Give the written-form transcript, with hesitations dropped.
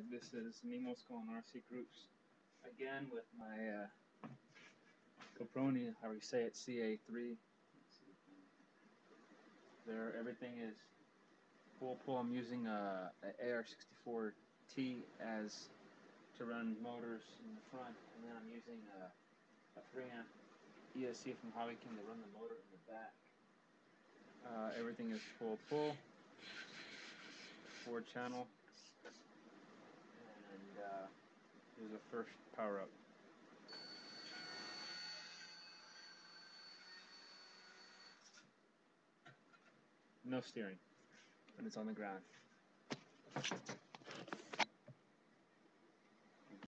This is Nemo's Going RC Groups again with my Caproni, how we say it, CA3. There, everything is full pull. I'm using a AR64T as to run motors in the front, and then I'm using a 3-amp ESC from Hobbyking to run the motor in the back. Everything is full pull, 4-channel, and here's the first power up. No steering when it's on the ground.